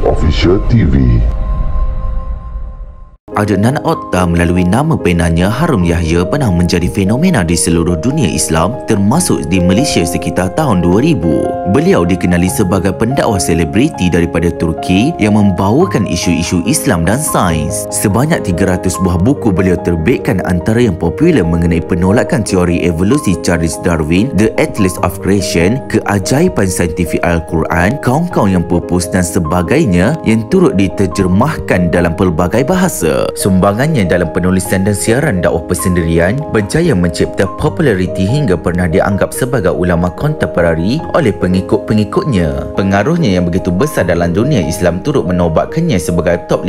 Official TV. Adnan Otta melalui nama penanya Harum Yahya pernah menjadi fenomena di seluruh dunia Islam termasuk di Malaysia sekitar tahun 2000. Beliau dikenali sebagai pendakwah selebriti daripada Turki yang membawakan isu-isu Islam dan sains. Sebanyak 300 buah buku beliau terbitkan, antara yang popular mengenai penolakan teori evolusi Charles Darwin, The Atlas of Creation, Keajaiban Saintifik Al-Quran, Kaum-Kaum yang Pupus dan sebagainya yang turut diterjemahkan dalam pelbagai bahasa. Sumbangannya dalam penulisan dan siaran dakwah persendirian berjaya mencipta populariti hingga pernah dianggap sebagai ulama kontemporari oleh pengikut-pengikutnya. Pengaruhnya yang begitu besar dalam dunia Islam turut menobatkannya sebagai top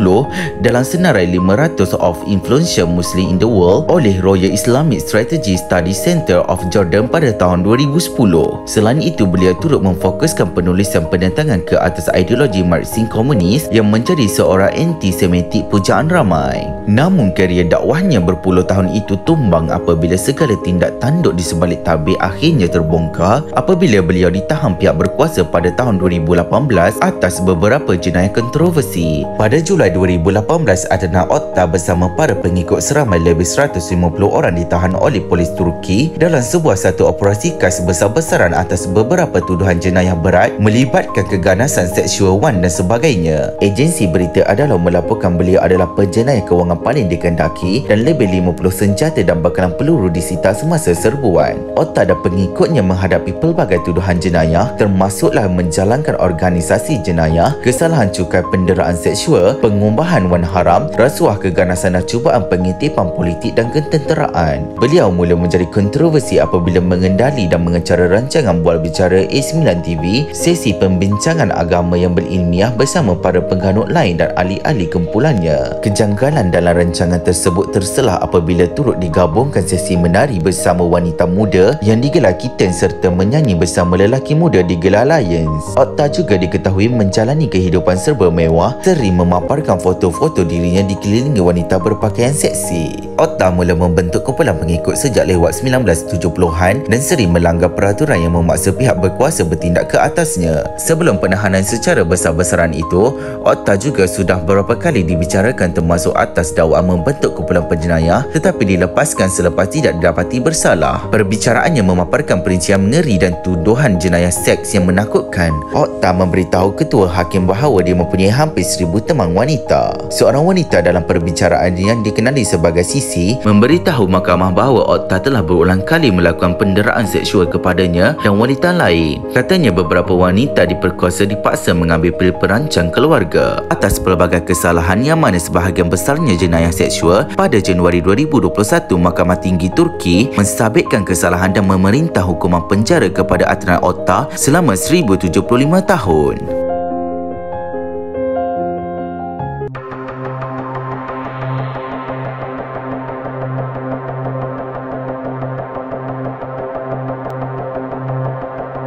50 dalam senarai 500 of influential Muslim in the world oleh Royal Islamic Strategy Study Center of Jordan pada tahun 2010. Selain itu, beliau turut memfokuskan penulisan penentangan ke atas ideologi Marxisme komunis yang menjadi seorang anti-semitik pujaan ramai. Namun karya dakwahnya berpuluh tahun itu tumbang apabila segala tindak tanduk di sebalik tabir akhirnya terbongkar apabila beliau ditahan pihak berkuasa pada tahun 2018 atas beberapa jenayah kontroversi. Pada Julai 2018, Adnan Otta bersama para pengikut seramai lebih 150 orang ditahan oleh polis Turki dalam satu operasi kas besar-besaran atas beberapa tuduhan jenayah berat melibatkan keganasan seksual wan dan sebagainya. Agensi berita adalah melaporkan beliau adalah penjenayah kewangan paling dikendaki dan lebih 50 senjata dan bekalan peluru disita semasa serbuan. Otta dan pengikutnya menghadapi pelbagai tuduhan jenayah termasuklah menjalankan organisasi jenayah, kesalahan cukai penderaan seksual, pengumbahan wan haram, rasuah, keganasan dan cubaan pengitipan politik dan ketenteraan. Beliau mula menjadi kontroversi apabila mengendali dan mengecara rancangan bual bicara A9 TV, sesi pembincangan agama yang berilmiah bersama para pengganut lain dan ahli-ahli kumpulannya. Kejanggalan dalam rancangan tersebut terselah apabila turut digabungkan sesi menari bersama wanita muda yang digelar kiten serta menyanyi bersama lelaki muda digelar Lions. Otta juga diketahui menjalani kehidupan serba mewah, sering memaparkan foto-foto dirinya dikelilingi wanita berpakaian seksi. Otta mula membentuk kumpulan pengikut sejak lewat 1970-an dan sering melanggar peraturan yang memaksa pihak berkuasa bertindak ke atasnya. Sebelum penahanan secara besar-besaran itu, Otta juga sudah beberapa kali dibicarakan termasuk atas dakwaan membentuk kumpulan penjenayah tetapi dilepaskan selepas tidak didapati bersalah. Perbicaraannya memaparkan perincian mengeri dan tuduhan jenayah seks yang menakutkan. Otta memberitahu ketua hakim bahawa dia mempunyai hampir 1000 teman wanita. Seorang wanita dalam perbicaraan yang dikenali sebagai Sisi memberitahu mahkamah bahawa Otta telah berulang kali melakukan penderaan seksual kepadanya dan wanita lain. Katanya beberapa wanita diperkosa dipaksa mengambil pil perancang keluarga. Atas pelbagai kesalahan yang mana sebahagian besarnya jenayah seksual, pada Januari 2021 Mahkamah Tinggi Turki mensabitkan kesalahan dan memerintah hukuman penjara kepada Adnan Otta selama 1075 tahun.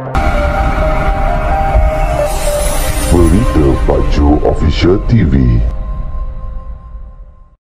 Berita Pak Jo Official TV.